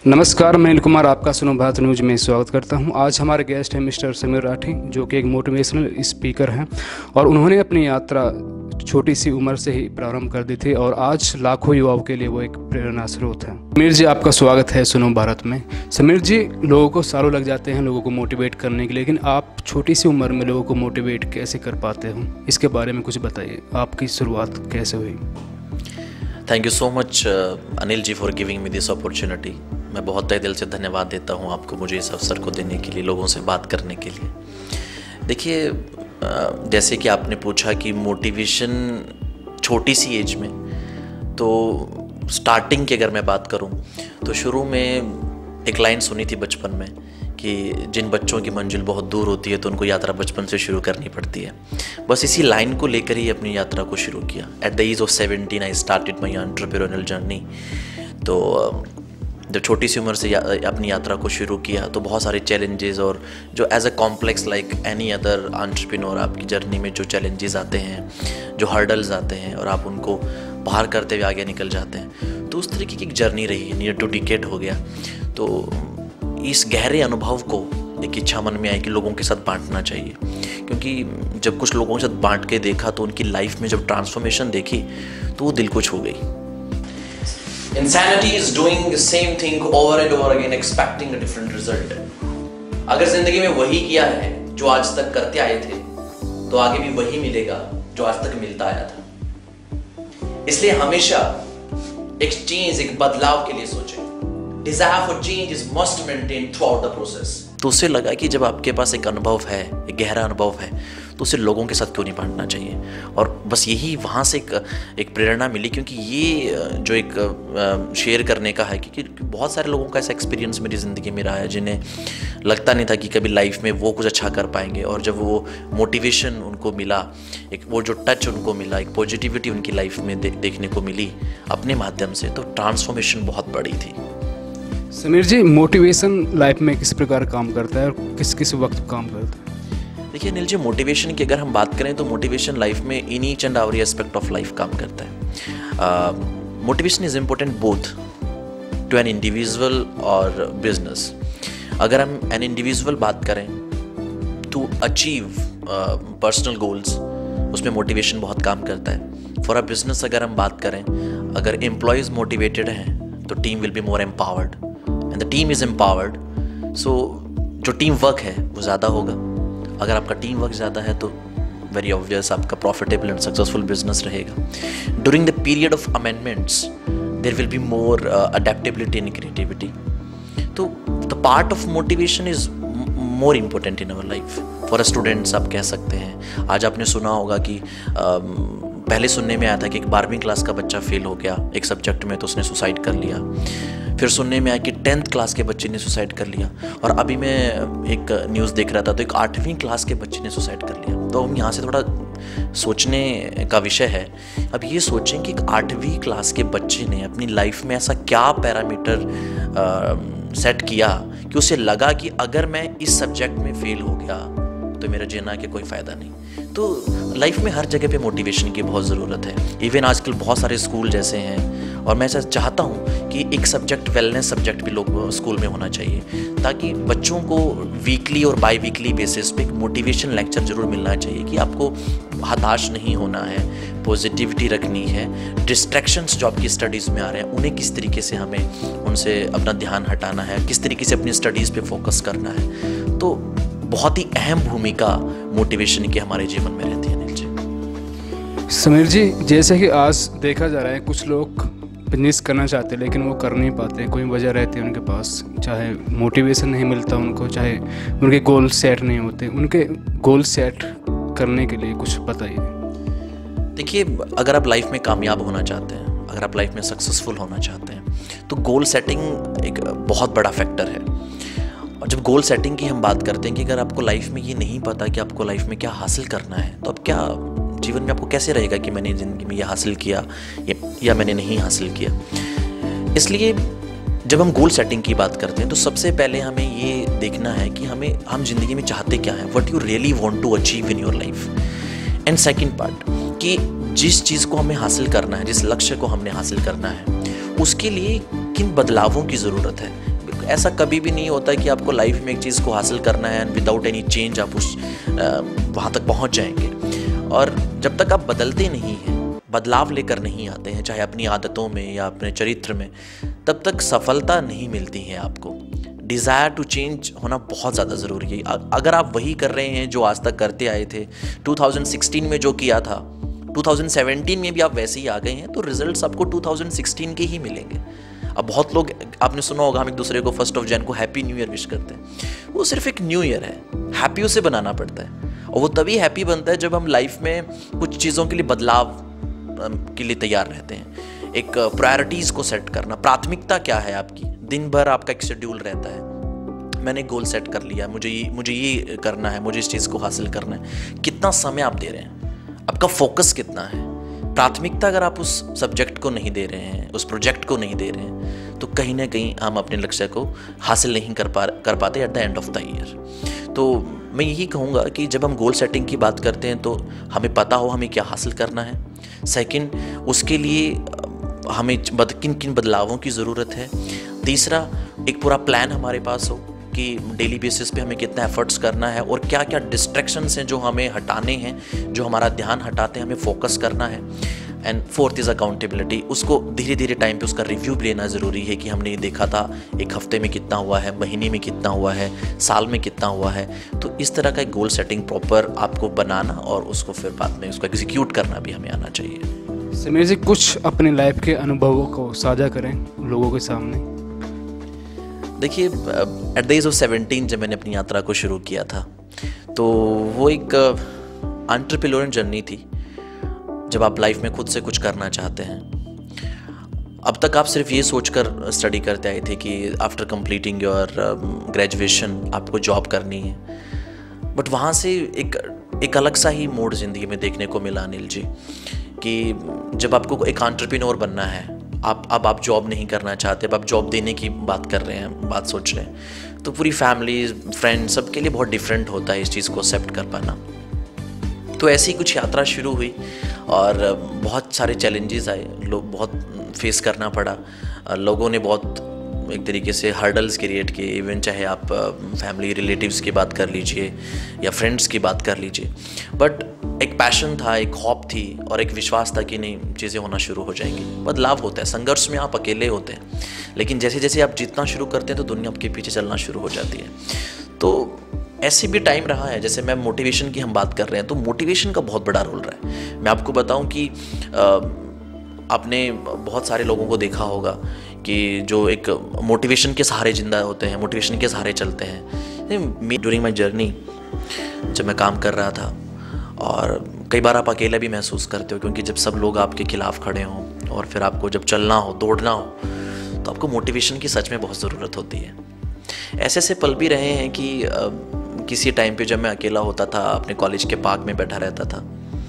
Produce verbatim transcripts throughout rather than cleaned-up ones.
नमस्कार, मैं अनिल कुमार आपका सुनो भारत न्यूज में स्वागत करता हूं। आज हमारे गेस्ट हैं मिस्टर समीर राठी, जो कि एक मोटिवेशनल स्पीकर हैं और उन्होंने अपनी यात्रा छोटी सी उम्र से ही प्रारंभ कर दी थी और आज लाखों युवाओं के लिए वो एक प्रेरणा स्रोत है। समीर जी, आपका स्वागत है सुनो भारत में। समीर जी, लोगों को सालों लग जाते हैं लोगों को मोटिवेट करने के लिए, लेकिन आप छोटी सी उम्र में लोगों को मोटिवेट कैसे कर पाते हो, इसके बारे में कुछ बताइए। आपकी शुरुआत कैसे हुई? Thank you so much Anil ji for giving me this opportunity. मैं बहुत तहे दिल से धन्यवाद देता हूँ आपको मुझे इस अवसर को देने के लिए, लोगों से बात करने के लिए। देखिए, जैसे कि आपने पूछा कि मोटिवेशन छोटी सी एज में, तो स्टार्टिंग की अगर मैं बात करूँ तो शुरू में एक लाइन सुनी थी बचपन में कि जिन बच्चों की मंजिल बहुत दूर होती है तो उनको यात्रा बचपन से शुरू करनी पड़ती है। बस इसी लाइन को लेकर ही अपनी यात्रा को शुरू किया। At the age of seventeen I started my entrepreneurial journey. तो जब छोटी सी उम्र से या, अपनी यात्रा को शुरू किया तो बहुत सारे चैलेंजेस, और जो as a complex like any other entrepreneur आपकी जर्नी में जो चैलेंजेस आते हैं, जो हर्डल्स आते हैं और आप उनको पार करते हुए आगे निकल जाते हैं, तो उस तरीके की एक जर्नी रही है। नियर टू डिकेड हो गया। तो इस गहरे अनुभव को एक इच्छा मन में आई कि लोगों के साथ बांटना चाहिए, क्योंकि जब कुछ लोगों के साथ बांट के देखा तो उनकी लाइफ में जब ट्रांसफॉर्मेशन देखी तो वो दिल को छू गई। Insanity is doing the same thing over and over again, expecting a different result. अगर जिंदगी में वही किया है जो आज तक करते आए थे, तो आगे भी वही मिलेगा जो आज तक मिलता आया था। इसलिए हमेशा एक चेंज, एक बदलाव के लिए सोचें। Desire for change is must maintain throughout the process. तो उससे लगा कि जब आपके पास एक अनुभव है, एक गहरा अनुभव है, तो उसे लोगों के साथ क्यों नहीं बांटना चाहिए। और बस यही वहाँ से एक एक प्रेरणा मिली, क्योंकि ये जो एक शेयर करने का है, क्योंकि बहुत सारे लोगों का ऐसा एक्सपीरियंस मेरी ज़िंदगी में रहा है जिन्हें लगता नहीं था कि कभी लाइफ में वो कुछ अच्छा कर पाएंगे, और जब वो मोटिवेशन उनको मिला, एक वो जो टच उनको मिला, एक पॉजिटिविटी उनकी लाइफ में दे, देखने को मिली अपने माध्यम से, तो ट्रांसफॉर्मेशन बहुत बड़ी थी। समीर जी, मोटिवेशन लाइफ में किस प्रकार काम करता है और किस किस वक्त काम करता है? देखिए अनिल जी, मोटिवेशन की अगर हम बात करें तो मोटिवेशन लाइफ में in each and every aspect of life काम करता है। Motivation is important both to an individual और बिजनेस। अगर हम एन इंडिविजुअल बात करें टू अचीव पर्सनल गोल्स, उसमें मोटिवेशन बहुत काम करता है। फॉर अ बिजनेस अगर हम बात करें, अगर एम्प्लॉयज़ मोटिवेटेड हैं तो team will be more empowered, and the team is empowered, so जो टीम वर्क है वो ज़्यादा होगा। अगर आपका टीम वर्क ज़्यादा है तो वेरी ऑब्वियस आपका प्रॉफिटेबल एंड सक्सेसफुल बिजनेस रहेगा। During the period of amendments there will be more adaptability and creativity. तो the part of motivation is more important in our life. For a students आप कह सकते हैं, आज आपने सुना होगा कि uh, पहले सुनने में आया था कि एक बारहवीं क्लास का बच्चा फेल हो गया एक सब्जेक्ट में तो उसने सुसाइड कर लिया। फिर सुनने में आया कि टेंथ क्लास के बच्चे ने सुसाइड कर लिया, और अभी मैं एक न्यूज़ देख रहा था तो एक आठवीं क्लास के बच्चे ने सुसाइड कर लिया। तो हम यहाँ से थोड़ा सोचने का विषय है। अब ये सोचें कि एक आठवीं क्लास के बच्चे ने अपनी लाइफ में ऐसा क्या पैरामीटर सेट किया कि उसे लगा कि अगर मैं इस सब्जेक्ट में फेल हो गया तो मेरा जीना के कोई फ़ायदा नहीं। तो लाइफ में हर जगह पे मोटिवेशन की बहुत ज़रूरत है। इवन आजकल बहुत सारे स्कूल जैसे हैं, और मैं ऐसा चाहता हूँ कि एक सब्जेक्ट वेलनेस सब्जेक्ट भी लोग स्कूल में होना चाहिए, ताकि बच्चों को वीकली और बाई वीकली बेसिस पे एक मोटिवेशन लेक्चर ज़रूर मिलना चाहिए कि आपको हताश नहीं होना है, पॉजिटिविटी रखनी है। डिस्ट्रैक्शंस जो आपकी स्टडीज़ में आ रहे हैं उन्हें किस तरीके से हमें उनसे अपना ध्यान हटाना है, किस तरीके से अपनी स्टडीज़ पे फोकस करना है। तो बहुत ही अहम भूमिका मोटिवेशन की हमारे जीवन में रहती है अनिल जी। समीर जी, जैसे कि आज देखा जा रहा है कुछ लोग बिजनेस करना चाहते हैं लेकिन वो कर नहीं पाते, कोई वजह रहती है उनके पास, चाहे मोटिवेशन नहीं मिलता उनको, चाहे उनके गोल सेट नहीं होते। उनके गोल सेट करने के लिए कुछ बताइए। देखिए, अगर आप लाइफ में कामयाब होना चाहते हैं, अगर आप लाइफ में सक्सेसफुल होना चाहते हैं, तो गोल सेटिंग एक बहुत बड़ा फैक्टर है। और जब गोल सेटिंग की हम बात करते हैं कि अगर आपको लाइफ में ये नहीं पता कि आपको लाइफ में क्या हासिल करना है, तो अब क्या जीवन में आपको कैसे रहेगा कि मैंने ज़िंदगी में ये हासिल किया या मैंने नहीं हासिल किया। इसलिए जब हम गोल सेटिंग की बात करते हैं तो सबसे पहले हमें ये देखना है कि हमें हम ज़िंदगी में चाहते क्या हैं, what you really want to achieve in your life. And second part कि जिस चीज़ को हमें हासिल करना है, जिस लक्ष्य को हमने हासिल करना है, उसके लिए किन बदलावों की ज़रूरत है, ऐसा कभी भी नहीं होता कि आपको लाइफ में एक चीज़ को हासिल करना है एंड विदाउट एनी चेंज आप उस वहाँ तक पहुँच जाएंगे। और जब तक आप बदलते नहीं हैं, बदलाव लेकर नहीं आते हैं, चाहे अपनी आदतों में या अपने चरित्र में, तब तक सफलता नहीं मिलती है आपको। डिज़ायर टू चेंज होना बहुत ज़्यादा ज़रूरी है। अगर आप वही कर रहे हैं जो आज तक करते आए थे, दो हज़ार सोलह में जो किया था, दो हज़ार सत्रह में भी आप वैसे ही आ गए हैं, तो रिजल्ट्स आपको दो हज़ार सोलह के ही मिलेंगे। अब बहुत लोग, आपने सुना होगा, हम एक दूसरे को फर्स्ट ऑफ जैन को हैप्पी न्यू ईयर विश करते हैं। वो सिर्फ एक न्यू ईयर है, हैप्पी उसे बनाना पड़ता है। और वो तभी हैप्पी बनता है जब हम लाइफ में कुछ चीज़ों के लिए बदलाव के लिए तैयार रहते हैं। एक प्रायोरिटीज़ को सेट करना, प्राथमिकता क्या है आपकी, दिन भर आपका एक शेड्यूल रहता है। मैंने गोल सेट कर लिया, मुझे ये मुझे ये करना है, मुझे इस चीज़ को हासिल करना है। कितना समय आप दे रहे हैं, आपका फोकस कितना है। प्राथमिकता अगर आप उस सब्जेक्ट को नहीं दे रहे हैं, उस प्रोजेक्ट को नहीं दे रहे हैं, तो कहीं ना कहीं हम अपने लक्ष्य को हासिल नहीं कर पा कर पाते at the end of the year. तो मैं यही कहूँगा कि जब हम गोल सेटिंग की बात करते हैं तो हमें पता हो हमें क्या हासिल करना है। सेकंड, उसके लिए हमें बद किन किन बदलावों की ज़रूरत है। तीसरा, एक पूरा प्लान हमारे पास हो कि डेली बेसिस पे हमें कितना एफर्ट्स करना है और क्या क्या डिस्ट्रैक्शंस हैं जो हमें हटाने हैं, जो हमारा ध्यान हटाते हैं, हमें फोकस करना है। And fourth is accountability. उसको धीरे धीरे टाइम पे उसका रिव्यू भी लेना ज़रूरी है कि हमने ये देखा था एक हफ्ते में कितना हुआ है, महीने में कितना हुआ है, साल में कितना हुआ है। तो इस तरह का एक गोल सेटिंग प्रॉपर आपको बनाना और उसको फिर बाद में उसको एग्जीक्यूट करना भी हमें आना चाहिए। समीर जी, कुछ अपने लाइफ के अनुभवों को साझा करें लोगों के सामने। देखिए, at the age of seventeen जब मैंने अपनी यात्रा को शुरू किया था, तो वो एक एंटरप्रेन्योरियल जर्नी थी जब आप लाइफ में खुद से कुछ करना चाहते हैं। अब तक आप सिर्फ ये सोचकर स्टडी करते आए थे कि आफ्टर कंप्लीटिंग योर ग्रेजुएशन आपको जॉब करनी है। बट वहाँ से एक एक अलग सा ही मोड़ ज़िंदगी में देखने को मिला अनिल जी, कि जब आपको एक एंटरप्रेन्योर बनना है, आप अब आप जॉब नहीं करना चाहते, अब आप जॉब देने की बात कर रहे हैं, बात सोच रहे हैं, तो पूरी फैमिली, फ्रेंड, सबके लिए बहुत डिफरेंट होता है इस चीज़ को एक्सेप्ट कर पाना। तो ऐसी कुछ यात्रा शुरू हुई और बहुत सारे चैलेंजेस आए, लोग बहुत फेस करना पड़ा। लोगों ने बहुत एक तरीके से हर्डल्स क्रिएट किए, इवन चाहे आप फैमिली रिलेटिव्स की बात कर लीजिए या फ्रेंड्स की बात कर लीजिए। बट एक पैशन था, एक हॉप थी और एक विश्वास था कि नहीं, चीज़ें होना शुरू हो जाएंगी। बदलाव होता है, संघर्ष में आप अकेले होते हैं, लेकिन जैसे जैसे आप जीतना शुरू करते हैं तो दुनिया आपके पीछे चलना शुरू हो जाती है। तो ऐसे भी टाइम रहा है, जैसे मैं मोटिवेशन की हम बात कर रहे हैं, तो मोटिवेशन का बहुत बड़ा रोल रहा है। मैं आपको बताऊं कि आपने बहुत सारे लोगों को देखा होगा कि जो एक मोटिवेशन के सहारे जिंदा होते हैं, मोटिवेशन के सहारे चलते हैं। ड्यूरिंग माई जर्नी जब मैं काम कर रहा था, और कई बार आप अकेला भी महसूस करते हो, क्योंकि जब सब लोग आपके खिलाफ खड़े हों और फिर आपको जब चलना हो, दौड़ना हो, तो आपको मोटिवेशन की सच में बहुत ज़रूरत होती है। ऐसे ऐसे पल भी रहे हैं कि आ, किसी टाइम पे जब मैं अकेला होता था, अपने कॉलेज के पार्क में बैठा रहता था,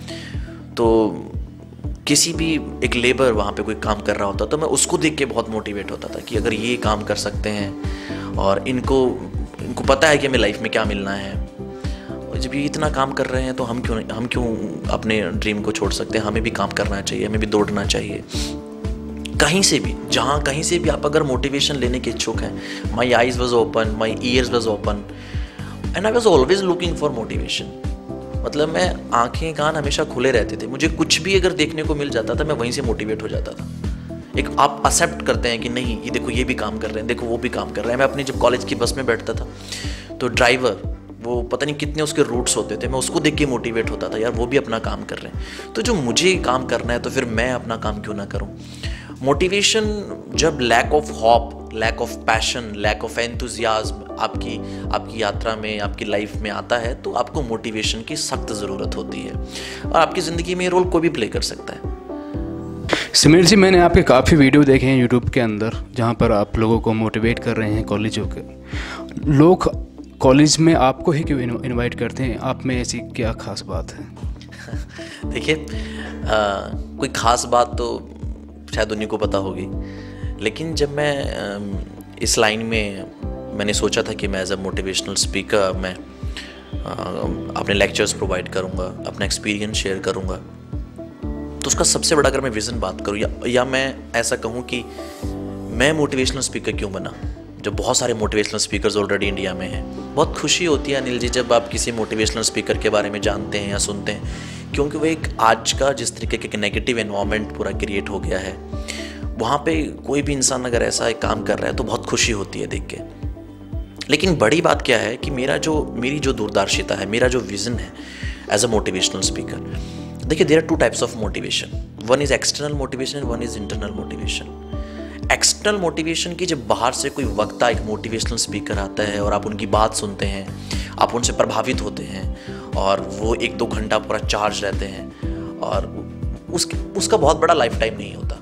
तो किसी भी एक लेबर वहाँ पे कोई काम कर रहा होता तो मैं उसको देख के बहुत मोटिवेट होता था कि अगर ये काम कर सकते हैं और इनको इनको पता है कि हमें लाइफ में क्या मिलना है, और जब ये इतना काम कर रहे हैं तो हम क्यों हम क्यों अपने ड्रीम को छोड़ सकते हैं। हमें भी काम करना चाहिए, हमें भी दौड़ना चाहिए। कहीं से भी, जहाँ कहीं से भी आप अगर मोटिवेशन लेने के इच्छुक हैं, my eyes was open, my ears was open and I was always looking for motivation. मतलब मैं आंखें कान हमेशा खुले रहते थे, मुझे कुछ भी अगर देखने को मिल जाता था मैं वहीं से मोटिवेट हो जाता था। एक आप एक्सेप्ट करते हैं कि नहीं, ये देखो ये भी काम कर रहे हैं, देखो वो भी काम कर रहे हैं। मैं अपनी जब कॉलेज की बस में बैठता था तो ड्राइवर, वो पता नहीं कितने उसके रूट्स होते थे, मैं उसको देख के मोटिवेट होता था, यार वो भी अपना काम कर रहे हैं, तो जो मुझे काम करना है तो फिर मैं अपना काम क्यों ना करूं। मोटिवेशन जब lack of hope, lack of passion, lack of enthusiasm आपकी आपकी यात्रा में, आपकी लाइफ में आता है, तो आपको मोटिवेशन की सख्त ज़रूरत होती है और आपकी ज़िंदगी में ये रोल कोई भी प्ले कर सकता है। समीर जी, मैंने आपके काफ़ी वीडियो देखे हैं यूट्यूब के अंदर जहाँ पर आप लोगों को मोटिवेट कर रहे हैं। कॉलेजों के लोग कॉलेज में आपको ही क्यों इनवाइट करते हैं? आप में ऐसी क्या खास बात है? देखिए, कोई ख़ास बात तो शायद उन्हीं को पता होगी, लेकिन जब मैं आ, इस लाइन में मैंने सोचा था कि मैं एज अ मोटिवेशनल स्पीकर मैं आ, अपने लेक्चर्स प्रोवाइड करूँगा, अपना एक्सपीरियंस शेयर करूँगा, तो उसका सबसे बड़ा अगर मैं विज़न बात करूँ या, या मैं ऐसा कहूँ कि मैं मोटिवेशनल स्पीकर क्यों बना, जब बहुत सारे मोटिवेशनल स्पीकर्स ऑलरेडी इंडिया में हैं। बहुत खुशी होती है अनिल जी जब आप किसी मोटिवेशनल स्पीकर के बारे में जानते हैं या सुनते हैं, क्योंकि वो एक आज का जिस तरीके के नेगेटिव एनवायरनमेंट पूरा क्रिएट हो गया है, वहाँ पे कोई भी इंसान अगर ऐसा एक काम कर रहा है तो बहुत खुशी होती है देख के। लेकिन बड़ी बात क्या है कि मेरा जो मेरी जो दूरदर्शिता है, मेरा जो विज़न है एज अ मोटिवेशनल स्पीकर, देखिए there are two types of motivation, one is external motivation, one is internal motivation. External motivation की जब बाहर से कोई वक्ता एक मोटिवेशनल स्पीकर आता है और आप उनकी बात सुनते हैं, आप उनसे प्रभावित होते हैं और वो एक दो घंटा पूरा चार्ज रहते हैं, और उस उसका बहुत बड़ा लाइफ टाइम नहीं होता।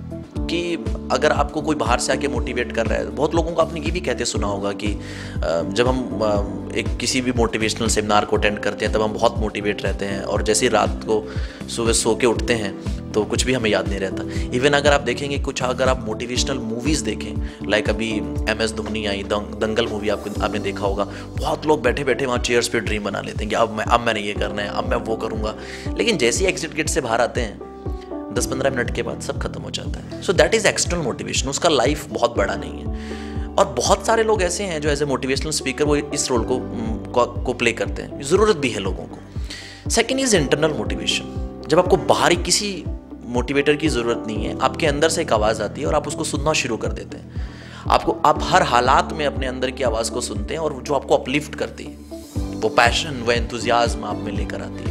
कि अगर आपको कोई बाहर से आके मोटिवेट कर रहा है, बहुत लोगों को आपने ये भी कहते सुना होगा कि जब हम एक किसी भी मोटिवेशनल सेमिनार को अटेंड करते हैं तब हम बहुत मोटिवेट रहते हैं, और जैसे ही रात को सुबह सो के उठते हैं तो कुछ भी हमें याद नहीं रहता। इवन अगर आप देखेंगे कुछ, अगर आप मोटिवेशनल मूवीज़ देखें, लाइक अभी एम एस धोनी आई दंग, दंगल मूवी आपको आपने देखा होगा, बहुत लोग बैठे बैठे वहाँ चेयर्स पे ड्रीम बना लेते हैं कि अब मैं अब मैंने ये करना है, अब मैं वो करूँगा। लेकिन जैसे ही एग्जिट गेट से बाहर आते हैं दस पंद्रह मिनट के बाद सब खत्म हो जाता है। So that is external motivation, उसका लाइफ बहुत बड़ा नहीं है। और बहुत सारे लोग ऐसे हैं जो एज ए मोटिवेशनल स्पीकर वो इस रोल को को, को प्ले करते हैं, ज़रूरत भी है लोगों को। सेकेंड इज़ इंटरनल मोटिवेशन, जब आपको बाहरी किसी मोटिवेटर की ज़रूरत नहीं है, आपके अंदर से एक आवाज़ आती है और आप उसको सुनना शुरू कर देते हैं। आपको आप हर हालात में अपने अंदर की आवाज़ को सुनते हैं और जो आपको अपलिफ्ट करती है, वो पैशन, वो एंथुजियाज्म आप में लेकर आती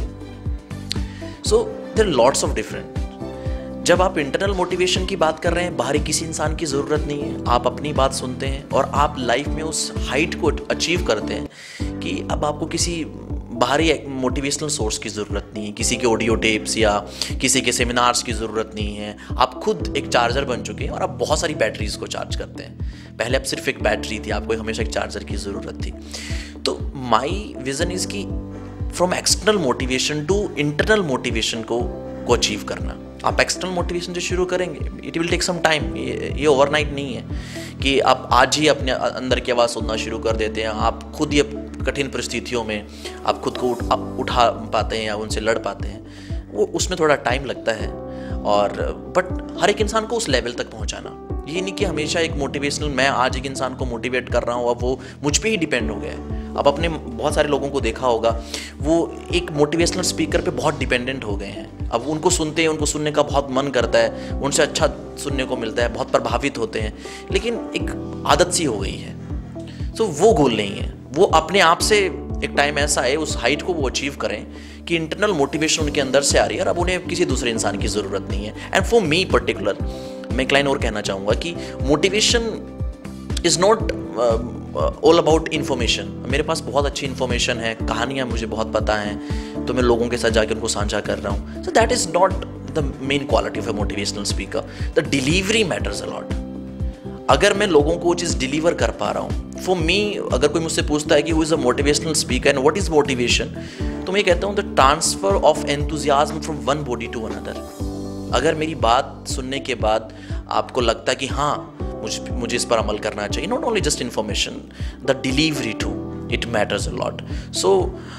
है। So there are lots of different. जब आप इंटरनल मोटिवेशन की बात कर रहे हैं, बाहरी किसी इंसान की ज़रूरत नहीं है, आप अपनी बात सुनते हैं और आप लाइफ में उस हाइट को अचीव करते हैं कि अब आपको किसी बाहरी मोटिवेशनल सोर्स की ज़रूरत नहीं है, किसी के ऑडियो टेप्स या किसी के सेमिनार्स की ज़रूरत नहीं है। आप खुद एक चार्जर बन चुके हैं और आप बहुत सारी बैटरीज़ को चार्ज करते हैं। पहले आप सिर्फ एक बैटरी थी, आपको हमेशा एक चार्जर की ज़रूरत थी। तो माई विज़न इज़ कि from external motivation to internal motivation को को अचीव करना। आप एक्सटर्नल मोटिवेशन जो शुरू करेंगे, it will take some time, ये ये ओवरनाइट नहीं है कि आप आज ही अपने अंदर की आवाज़ सुनना शुरू कर देते हैं। आप खुद ये कठिन परिस्थितियों में आप खुद को उठ, उठा पाते हैं या उनसे लड़ पाते हैं, वो उसमें थोड़ा टाइम लगता है। और बट हर एक इंसान को उस लेवल तक पहुंचाना, ये नहीं कि हमेशा एक मोटिवेशनल, मैं आज एक इंसान को मोटिवेट कर रहा हूँ अब वो मुझ पर ही डिपेंड हो गया है। अब अपने बहुत सारे लोगों को देखा होगा, वो एक मोटिवेशनल स्पीकर पे बहुत डिपेंडेंट हो गए हैं। अब उनको सुनते हैं, उनको सुनने का बहुत मन करता है, उनसे अच्छा सुनने को मिलता है, बहुत प्रभावित होते हैं, लेकिन एक आदत सी हो गई है। तो वो गोल नहीं है, वो अपने आप से एक टाइम ऐसा है उस हाइट को वो अचीव करें कि इंटरनल मोटिवेशन उनके अंदर से आ रही है और अब उन्हें किसी दूसरे इंसान की ज़रूरत नहीं है। एंड फॉर मी पर्टिकुलर, मैं एक लाइन और कहना चाहूँगा कि motivation is not all about information. मेरे पास बहुत अच्छी इन्फॉर्मेशन है, कहानियाँ मुझे बहुत पता हैं, तो मैं लोगों के साथ जाकर उनको साझा कर रहा हूँ। So that is not the main quality of a motivational speaker. The delivery matters a lot. अगर मैं लोगों को वो चीज़ डिलीवर कर पा रहा हूँ, फॉर मी, अगर कोई मुझसे पूछता है कि who is a motivational speaker and what is motivation, तो मैं कहता हूँ the transfer of enthusiasm from one body to another. अगर मेरी बात सुनने के बाद आपको लगता है कि हाँ मुझे मुझे इस पर अमल करना चाहिए, not only just information, the delivery to it matters a lot. So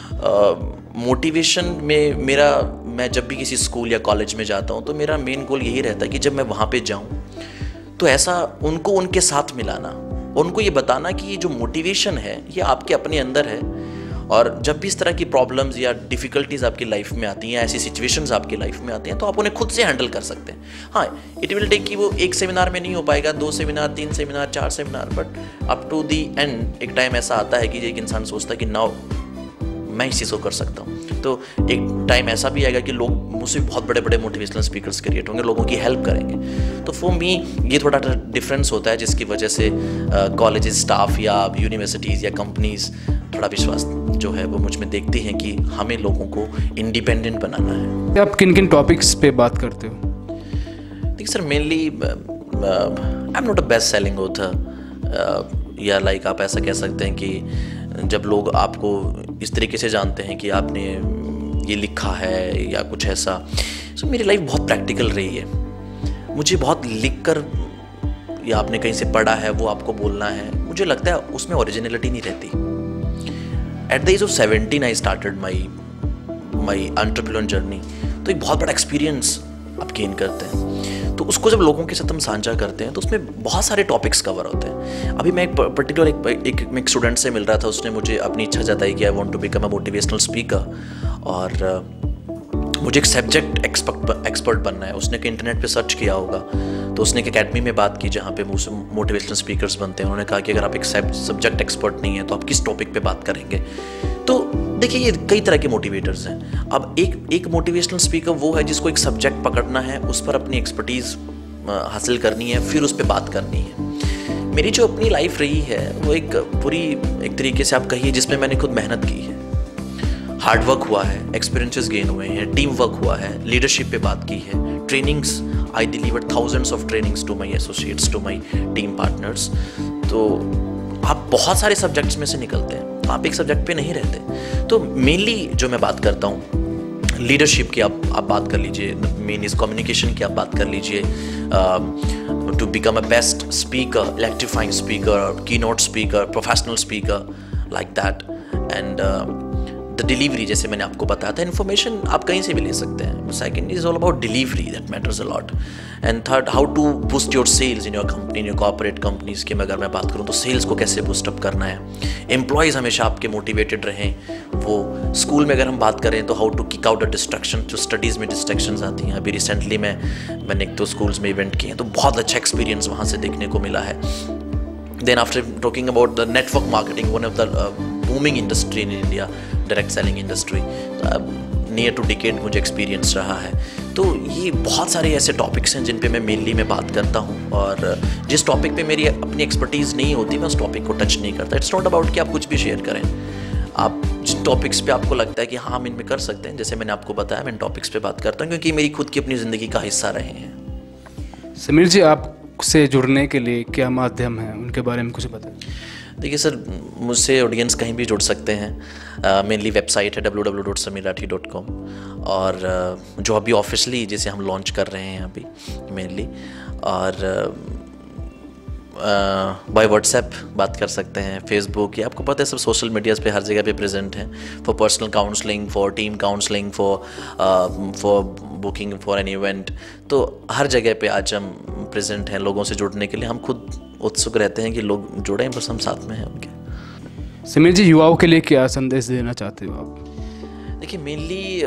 motivation में मेरा, मैं जब भी किसी स्कूल या कॉलेज में जाता हूँ तो मेरा मेन गोल यही रहता है कि जब मैं वहाँ पे जाऊँ तो ऐसा उनको उनके साथ मिलाना, उनको ये बताना कि ये जो मोटिवेशन है ये आपके अपने अंदर है, और जब भी इस तरह की प्रॉब्लम्स या डिफ़िकल्टीज़ आपकी लाइफ में आती हैं, ऐसी सिचुएशंस आपकी लाइफ में आती हैं, तो आप उन्हें खुद से हैंडल कर सकते हैं। हाँ, इट विल टेक कि वो एक सेमिनार में नहीं हो पाएगा, दो सेमिनार, तीन सेमिनार, चार seminar, but up to the end एक टाइम ऐसा आता है कि एक इंसान सोचता है कि नाउ मैं इस चीज़ को कर सकता हूँ। तो एक टाइम ऐसा भी आएगा कि लोग मुझसे बहुत बड़े बड़े मोटिवेशनल स्पीकर्स क्रिएट होंगे, लोगों की हेल्प करेंगे। तो फॉर मी ये थोड़ा डिफरेंस होता है, जिसकी वजह से कॉलेजेस, स्टाफ या यूनिवर्सिटीज़ या कंपनीज़ थोड़ा विश्वास जो है वो मुझ में देखती हैं कि हमें लोगों को इंडिपेंडेंट बनाना है। आप किन किन टॉपिक्स पे बात करते हो? देखिए sir, mainly I am not a best selling author, या लाइक आप ऐसा कह सकते हैं कि जब लोग आपको इस तरीके से जानते हैं कि आपने ये लिखा है या कुछ ऐसा। सो so, मेरी लाइफ बहुत प्रैक्टिकल रही है। मुझे बहुत लिख कर या आपने कहीं से पढ़ा है वो आपको बोलना है, मुझे लगता है उसमें ओरिजिनलिटी नहीं रहती। At the age of seventeen I started my my entrepreneur journey. तो एक बहुत बड़ा एक्सपीरियंस आप गेन करते हैं। तो उसको जब लोगों के साथ हम साझा करते हैं तो उसमें बहुत सारे टॉपिक्स कवर होते हैं। अभी मैं एक पर्टिकुलर एक एक, एक स्टूडेंट से मिल रहा था, उसने मुझे अपनी इच्छा जताई कि I want to become a motivational speaker और मुझे एक सब्जेक्ट एक्सपर्ट एक्सपर्ट बनना है। उसने इंटरनेट पे सर्च किया होगा, तो उसने एक अकेडमी में बात की जहाँ पे मोटिवेशनल स्पीकर्स बनते हैं। उन्होंने कहा कि अगर आप एक सब्जेक्ट एक्सपर्ट नहीं है तो आप किस टॉपिक पे बात करेंगे। तो देखिए, ये कई तरह के मोटिवेटर्स हैं। अब एक एक मोटिवेशनल स्पीकर वो है जिसको एक सब्जेक्ट पकड़ना है, उस पर अपनी एक्सपर्टीज़ हासिल करनी है, फिर उस पर बात करनी है। मेरी जो अपनी लाइफ रही है वो एक पूरी एक तरीके से आप कहिए जिसमें मैंने खुद मेहनत की है, हार्ड वर्क हुआ है, एक्सपीरियंसेस गेन हुए हैं, टीम वर्क हुआ है, लीडरशिप पे बात की है, trainings, I delivered thousands of trainings to my associates, to my team partners. तो आप बहुत सारे सब्जेक्ट्स में से निकलते हैं, आप एक सब्जेक्ट पे नहीं रहते। तो मेनली जो मैं बात करता हूँ लीडरशिप की, आप आप बात कर लीजिए, मेन इज कम्युनिकेशन की आप बात कर लीजिए, to become a best speaker, electrifying speaker, keynote speaker, professional speaker, like that. And the delivery, जैसे मैंने आपको बताया था, इन्फॉर्मेशन आप कहीं से भी ले सकते हैं। Second is all about delivery, that matters a lot. And third, how to boost your sales in your company, in your corporate companies की अगर मैं बात करूँ तो सेल्स को कैसे बूस्टअप करना है, एम्प्लॉयज़ हमेशा आपके मोटिवेटेड रहें। वो स्कूल में अगर हम बात करें तो how to kick out a distraction, जो स्टडीज़ में डिस्ट्रैक्शंस आती हैं। अभी रिसेंटली मैं मैंने एक तो स्कूल्स में इवेंट किए हैं, तो बहुत अच्छा एक्सपीरियंस वहाँ से देखने को मिला है। Then after talking about the network marketing, one of the booming industry in India, direct selling industry, near to decade मुझे एक्सपीरियंस रहा है। तो ये बहुत सारे ऐसे टॉपिक्स हैं जिन पे मैं मेनली मैं बात करता हूँ, और जिस टॉपिक पे मेरी अपनी एक्सपर्टीज़ नहीं होती मैं उस टॉपिक को टच नहीं करता। इट्स नॉट अबाउट कि आप कुछ भी शेयर करें, आप जिन टॉपिक्स पे आपको लगता है कि हाँ हम इनमें कर सकते हैं, जैसे मैंने आपको बताया, मैं इन टॉपिक्स पे बात करता हूँ क्योंकि मेरी खुद की अपनी ज़िंदगी का हिस्सा रहे हैं। समीर जी, आपसे जुड़ने के लिए क्या माध्यम है, उनके बारे में कुछ बताएं। देखिए सर, मुझसे ऑडियंस कहीं भी जुड़ सकते हैं। मेनली वेबसाइट है W W W dot Sameer Rathi dot com, और uh, जो अभी ऑफिशियली जिसे हम लॉन्च कर रहे हैं अभी मेनली, और बाय uh, व्हाट्सएप बात कर सकते हैं, फेसबुक, या आपको पता है सब सोशल मीडियाज़ पे हर जगह पे प्रेजेंट हैं, for personal counselling, for team counselling, for for booking for an event. तो हर जगह पे आज हम प्रेजेंट हैं लोगों से जुड़ने के लिए। हम खुद उत्सुक रहते हैं कि लोग जुड़ें, बस हम साथ में हैं उनके। समीर जी, युवाओं के लिए क्या संदेश देना चाहते हो आप? देखिए, मेनली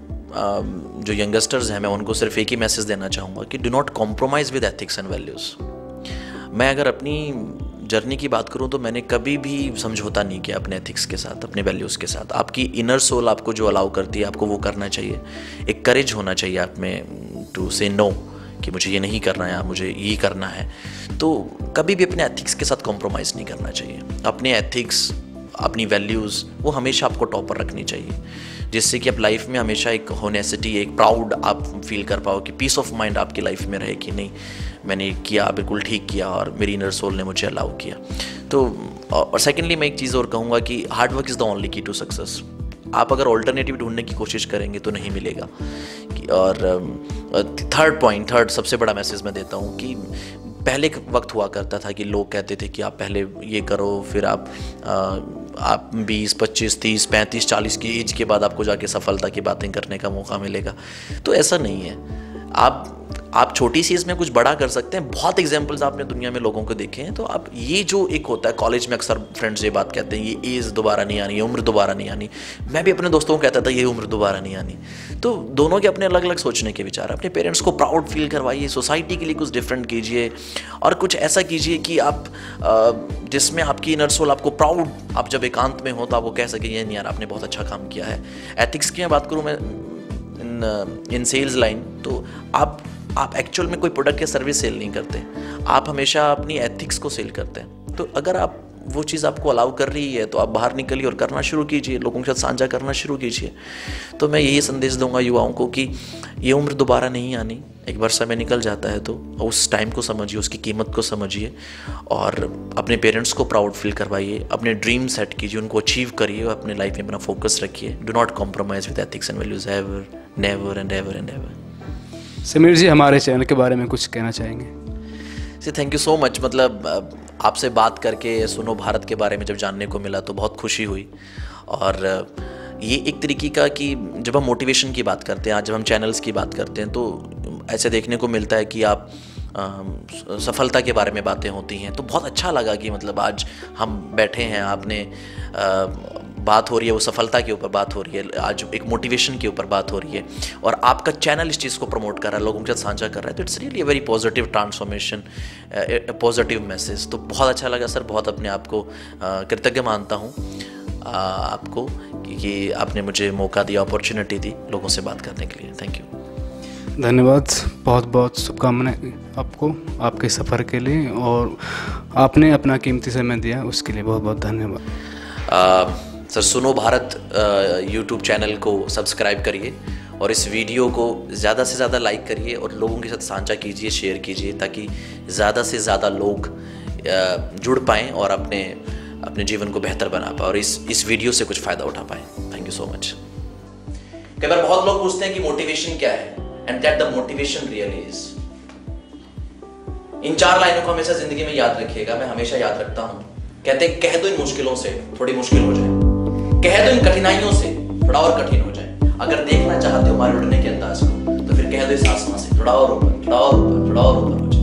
जो यंगस्टर्स हैं, मैं उनको सिर्फ एक ही मैसेज देना चाहूँगा कि do not compromise with ethics and values. मैं अगर अपनी जर्नी की बात करूं तो मैंने कभी भी समझौता नहीं किया अपने एथिक्स के साथ, अपने वैल्यूज़ के साथ। आपकी इनर सोल आपको जो अलाउ करती है आपको वो करना चाहिए। एक करेज होना चाहिए आप में टू से नो कि मुझे ये नहीं करना है, मुझे ये करना है। तो कभी भी अपने एथिक्स के साथ कॉम्प्रोमाइज़ नहीं करना चाहिए। अपने एथिक्स, अपनी वैल्यूज़ वो हमेशा आपको टॉपर रखनी चाहिए, जिससे कि आप लाइफ में हमेशा एक होनेसिटी, एक प्राउड आप फील कर पाओ कि पीस ऑफ माइंड आपकी लाइफ में रहे कि नहीं मैंने किया, बिल्कुल ठीक किया और मेरी इनर सोल ने मुझे अलाउ किया। तो और सेकेंडली मैं एक चीज़ और कहूँगा कि hard work is the only key to success. आप अगर ऑल्टरनेटिव ढूंढने की कोशिश करेंगे तो नहीं मिलेगा। और थर्ड पॉइंट, थर्ड सबसे बड़ा मैसेज मैं देता हूँ कि पहले एक वक्त हुआ करता था कि लोग कहते थे कि आप पहले ये करो, फिर आप आ, आप बीस, पच्चीस, तीस, पैंतीस, चालीस की एज के बाद आपको जाके सफलता की बातें करने का मौका मिलेगा। तो ऐसा नहीं है। आप आप छोटी सी इसमें कुछ बड़ा कर सकते हैं। बहुत एग्जांपल्स आपने दुनिया में लोगों को देखे हैं। तो आप ये जो एक होता है, कॉलेज में अक्सर फ्रेंड्स ये बात कहते हैं, ये एज दोबारा नहीं आनी, ये उम्र दोबारा नहीं आनी। मैं भी अपने दोस्तों को कहता था ये उम्र दोबारा नहीं आनी। तो दोनों के अपने अलग अलग सोचने के विचार। अपने पेरेंट्स को प्राउड फील करवाइए, सोसाइटी के लिए कुछ डिफरेंट कीजिए, और कुछ ऐसा कीजिए कि आप जिसमें आपकी इनर सोल आपको प्राउड, आप जब एकांत में हो तो आपको कह सके ये नहीं यार आपने बहुत अच्छा काम किया है। एथिक्स की मैं बात करूँ मैं इन इन सेल्स लाइन, तो आप आप एक्चुअल में कोई प्रोडक्ट या सर्विस सेल नहीं करते, आप हमेशा अपनी एथिक्स को सेल करते हैं। तो अगर आप वो चीज़ आपको अलाउ कर रही है तो आप बाहर निकलिए और करना शुरू कीजिए, लोगों के साथ साझा करना शुरू कीजिए। तो मैं यही संदेश दूंगा युवाओं को कि ये उम्र दोबारा नहीं आनी, एक बार समय निकल जाता है तो उस टाइम को समझिए, उसकी कीमत को समझिए, और अपने पेरेंट्स को प्राउड फील करवाइए, अपने ड्रीम सेट कीजिए, उनको अचीव करिए, अपने लाइफ में अपना फोकस रखिए। Do not compromise with ethics and values ever, never and ever and ever. Sameer ji, हमारे चैनल के बारे में कुछ कहना चाहेंगे? जी थैंक यू सो मच। मतलब आपसे बात करके सुनो भारत के बारे में जब जानने को मिला तो बहुत खुशी हुई। और ये एक तरीके का कि जब हम मोटिवेशन की बात करते हैं, आज जब हम चैनल्स की बात करते हैं, तो ऐसे देखने को मिलता है कि आप सफलता के बारे में बातें होती हैं, तो बहुत अच्छा लगा कि मतलब आज हम बैठे हैं, आपने बात हो रही है वो सफलता के ऊपर बात हो रही है, आज एक मोटिवेशन के ऊपर बात हो रही है और आपका चैनल इस चीज़ को प्रमोट कर रहा है, लोगों के साथ साझा कर रहा है, तो it's really a very positive transformation, positive message. तो बहुत अच्छा लगा सर, बहुत अपने आप को कृतज्ञ मानता हूँ आपको कि आपने मुझे मौका दिया, अपॉर्चुनिटी दी लोगों से बात करने के लिए। थैंक यू, धन्यवाद, बहुत बहुत शुभकामनाएं आपको आपके सफ़र के लिए, और आपने अपना कीमती समय दिया उसके लिए बहुत बहुत धन्यवाद। Sir Suno Bharat YouTube channel को सब्सक्राइब करिए और इस वीडियो को ज़्यादा से ज़्यादा लाइक करिए और लोगों के साथ साझा कीजिए, शेयर कीजिए, ताकि ज़्यादा से ज़्यादा लोग जुड़ पाएँ और अपने अपने जीवन को बेहतर बना पाए और इस इस वीडियो से कुछ फ़ायदा उठा पाएँ। Thank you so much. कई बार बहुत लोग पूछते हैं कि मोटिवेशन क्या है, and that the motivation really is. इन चार लाइनों को हमेशा जिंदगी में याद रखिएगा, मैं हमेशा याद रखता हूं। कहते हैं कह दो इन मुश्किलों से थोड़ी मुश्किल हो जाए, कह दो इन कठिनाइयों से थोड़ा और कठिन हो जाए। अगर देखना चाहते हो हमारे उड़ने के अंदाज को, तो फिर कह दो इस आसमां से थोड़ा और ऊपर, थोड़ा और ऊपर, थोड़ा और ऊपर हो जाए।